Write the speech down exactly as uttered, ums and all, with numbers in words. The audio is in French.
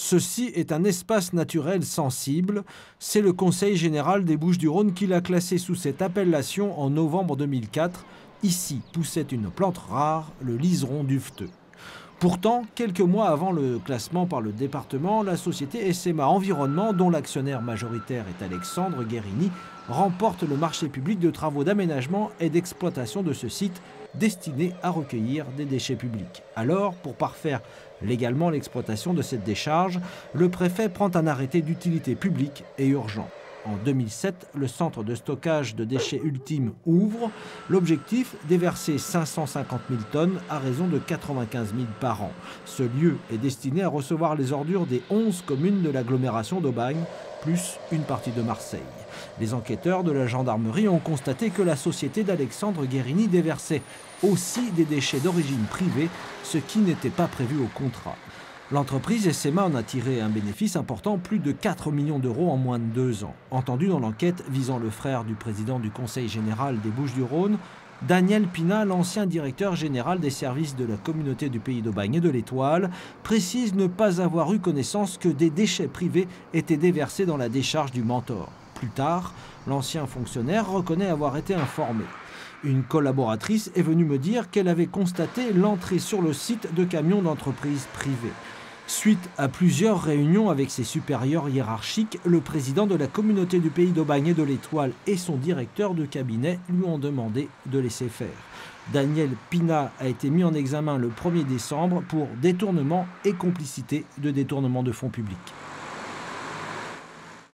Ceci est un espace naturel sensible. C'est le Conseil général des Bouches-du-Rhône qui l'a classé sous cette appellation en novembre deux mille quatre. Ici poussait une plante rare, le liseron duveteux. Pourtant, quelques mois avant le classement par le département, la société S M A Environnement, dont l'actionnaire majoritaire est Alexandre Guérini, remporte le marché public de travaux d'aménagement et d'exploitation de ce site destiné à recueillir des déchets publics. Alors, pour parfaire légalement l'exploitation de cette décharge, le préfet prend un arrêté d'utilité publique et urgent. En deux mille sept, le centre de stockage de déchets ultime ouvre. L'objectif, déverser cinq cent cinquante mille tonnes à raison de quatre-vingt-quinze mille par an. Ce lieu est destiné à recevoir les ordures des onze communes de l'agglomération d'Aubagne, plus une partie de Marseille. Les enquêteurs de la gendarmerie ont constaté que la société d'Alexandre Guérini déversait aussi des déchets d'origine privée, ce qui n'était pas prévu au contrat. L'entreprise S M A en a tiré un bénéfice important, plus de quatre millions d'euros en moins de deux ans. Entendu dans l'enquête visant le frère du président du Conseil général des Bouches-du-Rhône, Daniel Pina, l'ancien directeur général des services de la communauté du Pays d'Aubagne et de l'Étoile, précise ne pas avoir eu connaissance que des déchets privés étaient déversés dans la décharge du Mentor. Plus tard, l'ancien fonctionnaire reconnaît avoir été informé. Une collaboratrice est venue me dire qu'elle avait constaté l'entrée sur le site de camions d'entreprises privées. Suite à plusieurs réunions avec ses supérieurs hiérarchiques, le président de la communauté du Pays d'Aubagne et de l'Étoile et son directeur de cabinet lui ont demandé de laisser faire. Daniel Pina a été mis en examen le premier décembre pour détournement et complicité de détournement de fonds publics.